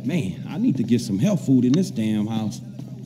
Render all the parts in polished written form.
Man, I need to get some health food in this damn house.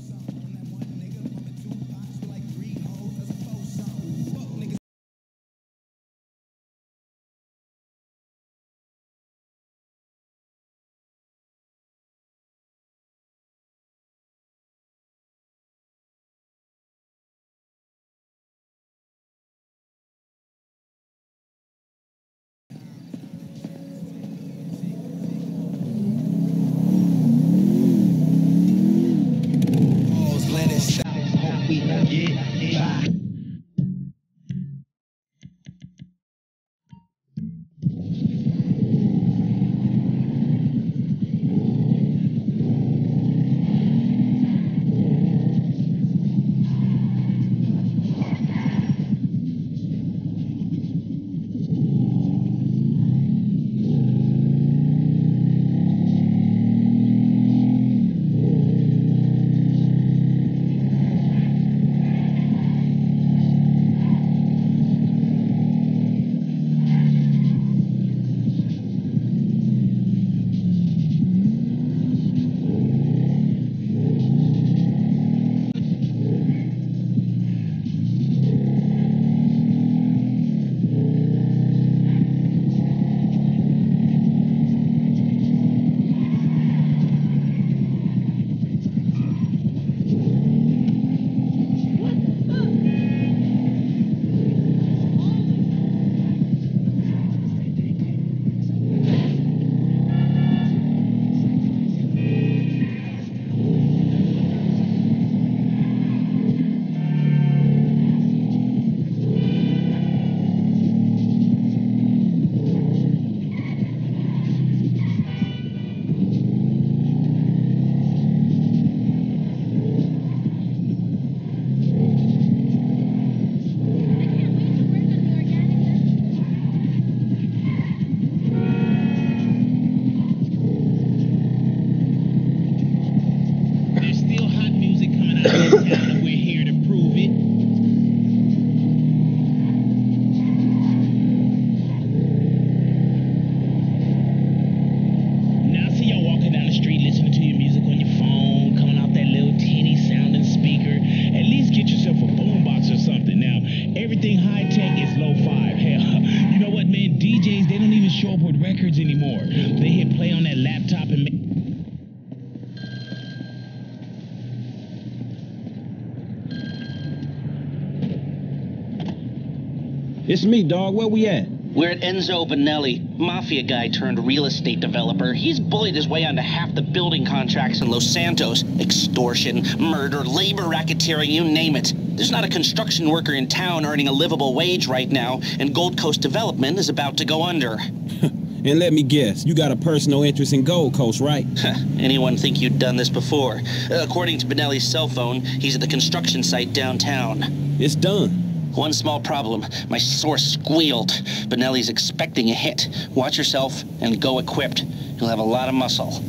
It's me, dog. Where we at? We're at Enzo Benelli, mafia guy turned real estate developer. He's bullied his way onto half the building contracts in Los Santos. Extortion, murder, labor racketeering, you name it. There's not a construction worker in town earning a livable wage right now, and Gold Coast Development is about to go under. And let me guess, you got a personal interest in Gold Coast, right? Anyone think you'd done this before? According to Benelli's cell phone, he's at the construction site downtown. It's done. One small problem. My source squealed. Benelli's expecting a hit. Watch yourself and go equipped. You'll have a lot of muscle.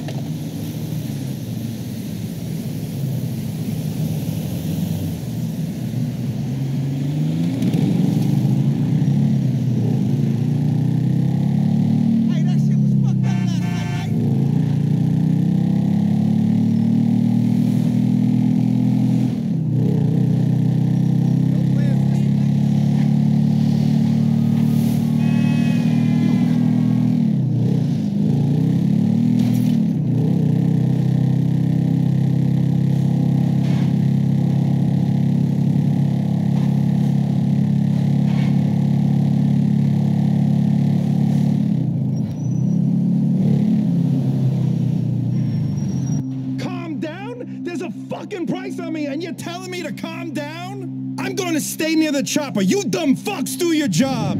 Price on me and you're telling me to calm down? I'm going to stay near the chopper. You dumb fucks do your job.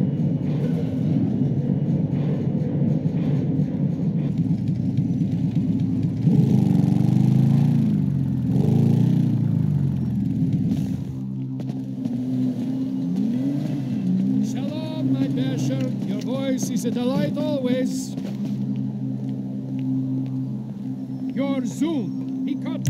Shalom, my basher. Your voice is a delight always. Your Zoom. He cut.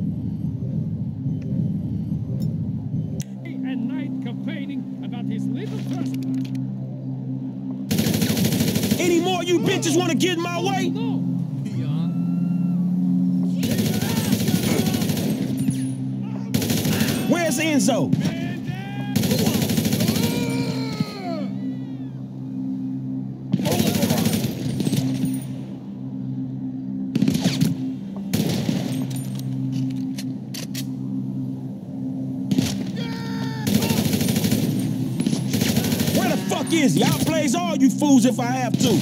About his little trust. Any more you bitches want to get in my way? No. Where's Enzo? Where the fuck is he? I'll blaze all you fools if I have to.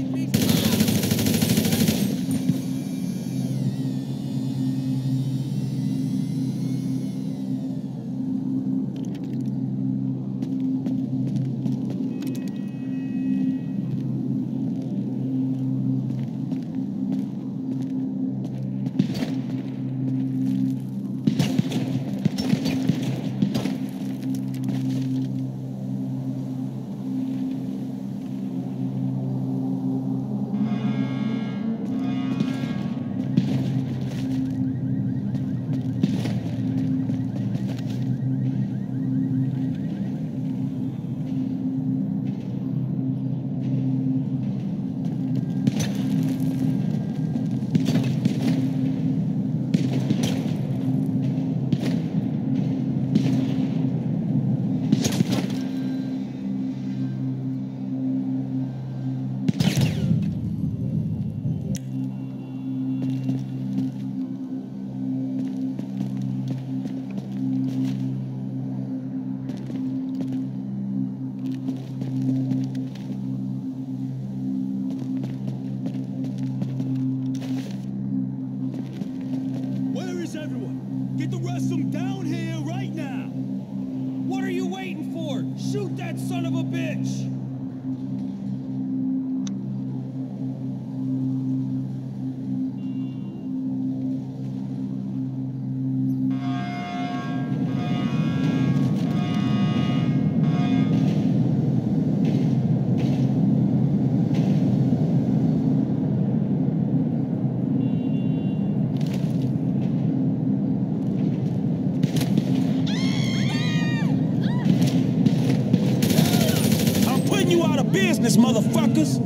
Get the rest of them down here right now! What are you waiting for? Shoot that son of a bitch! You out of business, motherfuckers!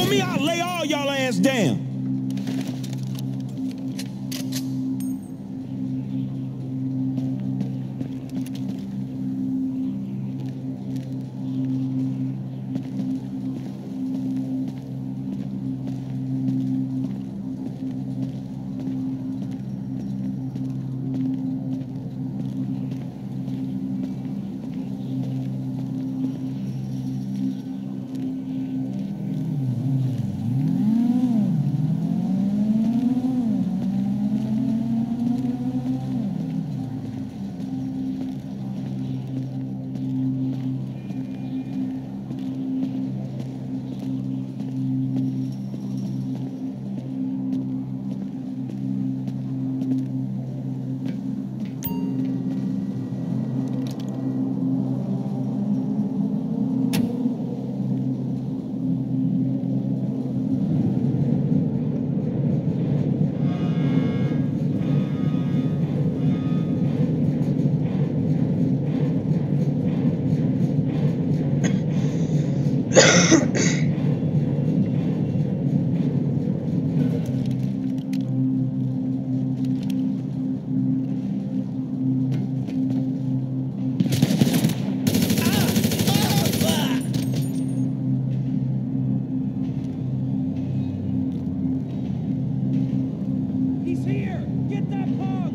On me, I'll lay all y'all ass down. He's here! Get that punk!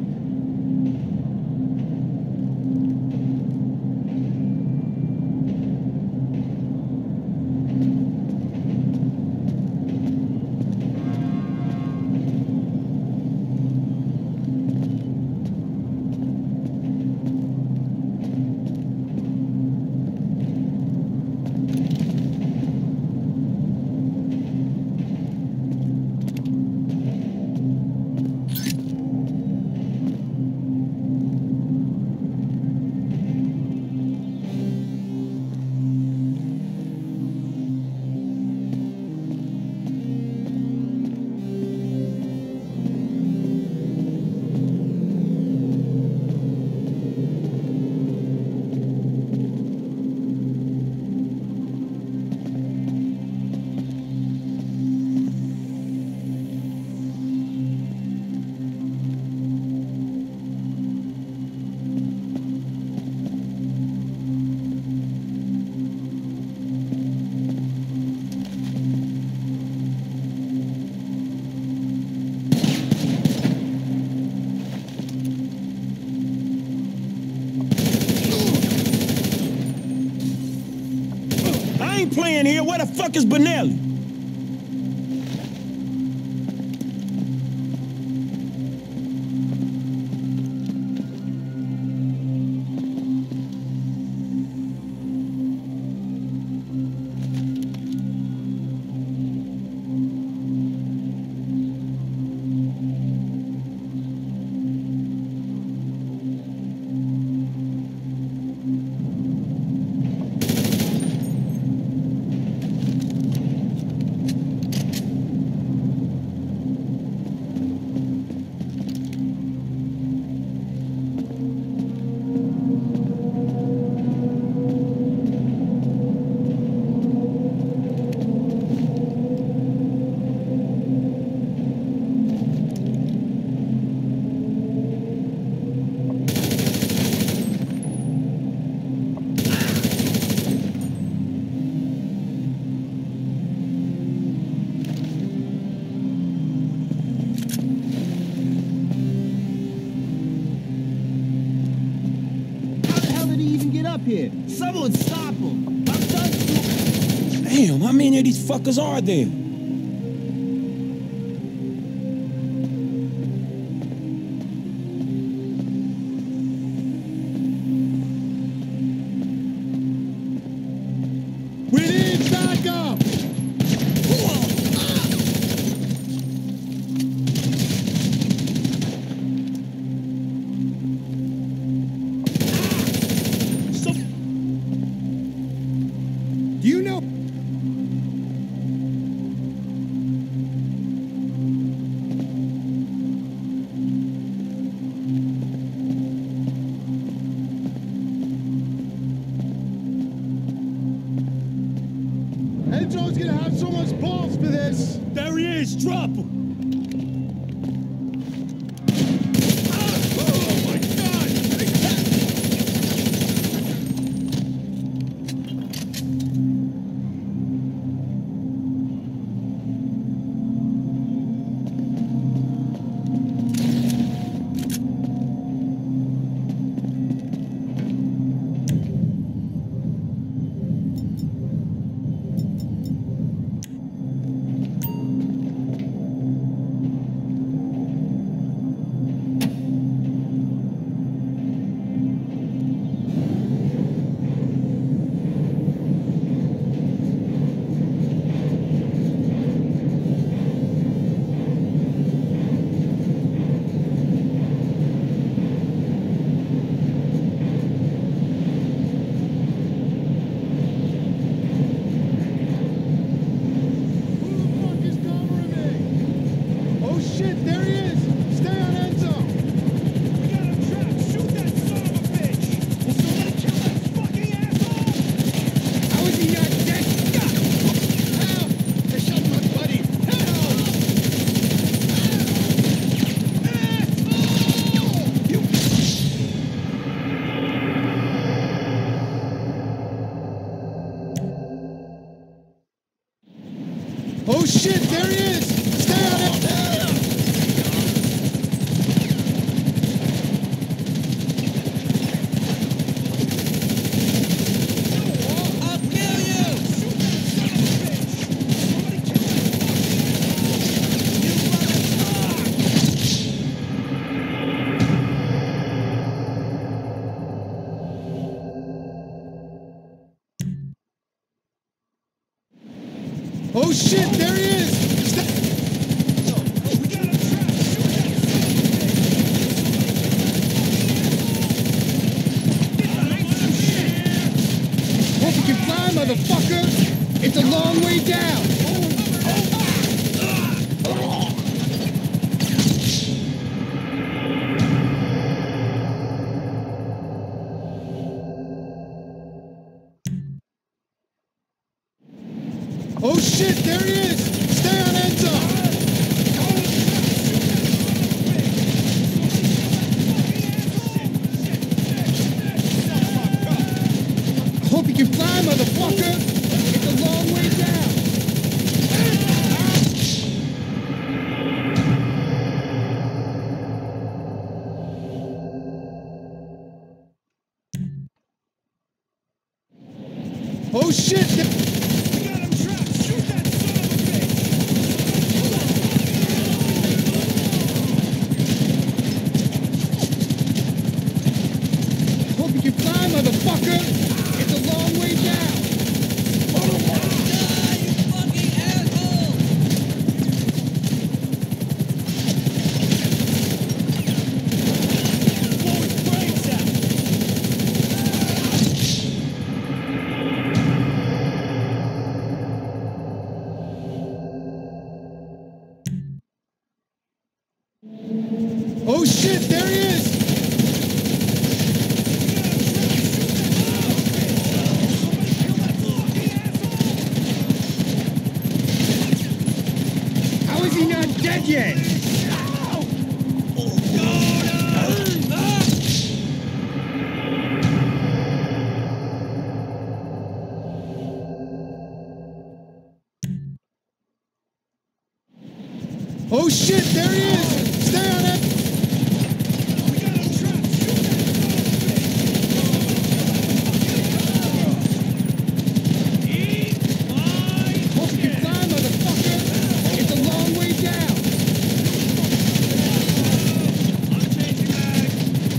I ain't playing here. Where the fuck is Benelli? Up here. Someone stop him. I'm done. Damn, how many of these fuckers are there? We need backup! Do you know? thought I was gonna have so much balls for this. There he is! Drop him! Oh my God! Oh shit, there he is! Stay on it! I'll kill you! Shoot that son of a bitch! Somebody kill Oh shit, there he is! Stay. We got him trapped! Shoot that son of a bitch! Hope you can fly, motherfucker! It's a long way down! Oh shit, there he is! Stay on end zone! Hope you can fly, motherfucker! It's a long way down! Oh shit! We got him trapped! Shoot that son of a bitch! Hope you can fly, motherfucker! It's a long way down! Blow his brains out! Oh shit, there he is! How is he not dead yet? Oh shit, there he is! Stay on it! We got him trapped! Shoot that son of a bitch! Eat my Hope you can fly, motherfucker! It's a long way down! I'm changing back!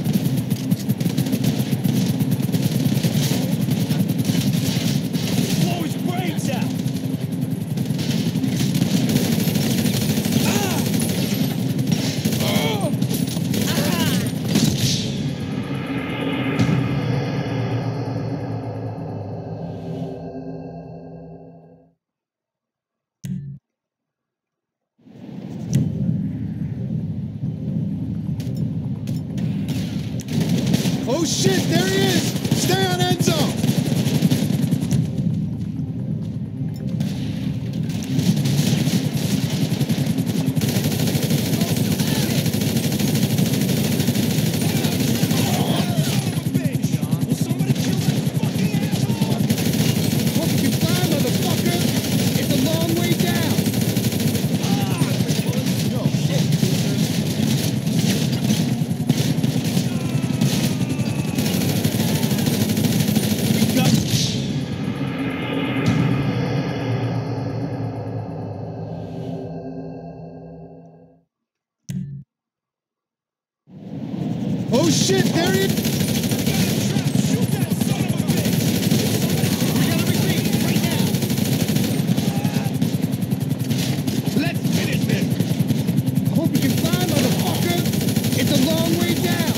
Blow his brains out! Oh shit, there he is! Stay on end zone! shit, there it is! Shoot that son of a bitch! We gotta retreat, right now! Let's finish this! I hope you can fly, motherfucker! It's a long way down!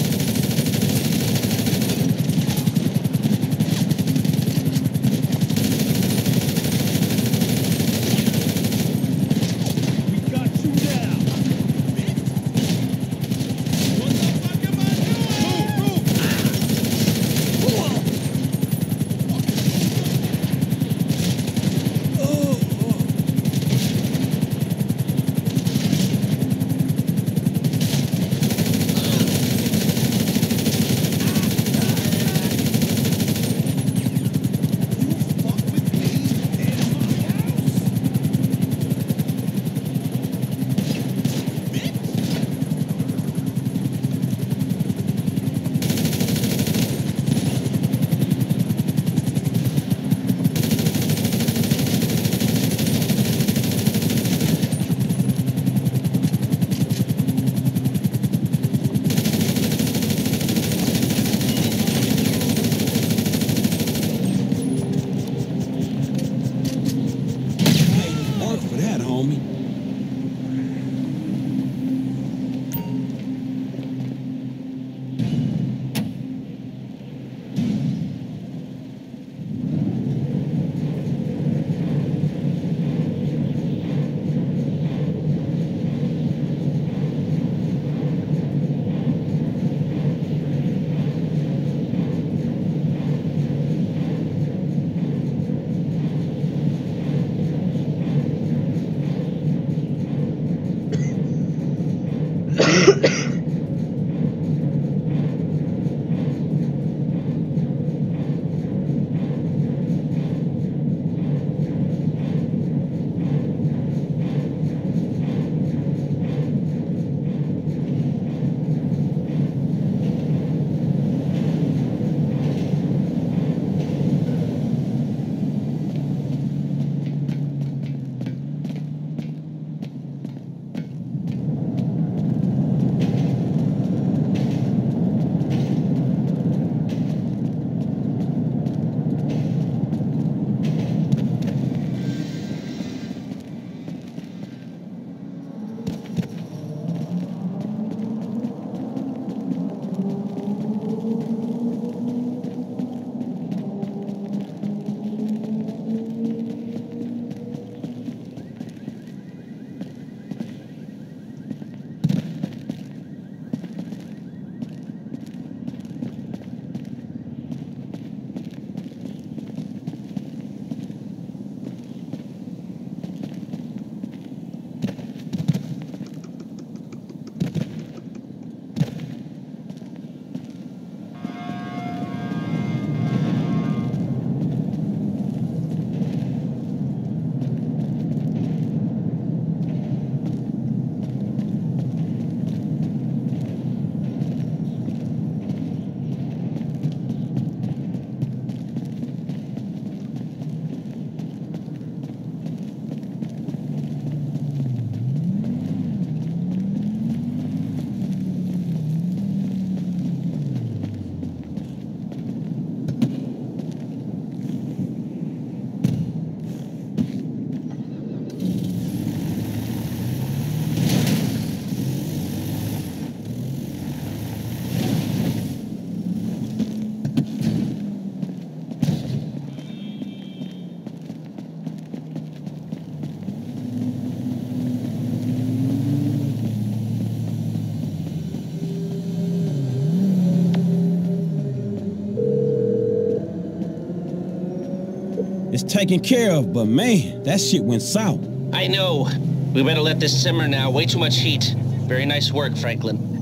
We got you now! What the fuck am I doing? Move! You fuck with me in my house? Work for that, homie. It's taken care of, but man, that shit went south. I know. We better let this simmer now. Way too much heat. Very nice work, Franklin.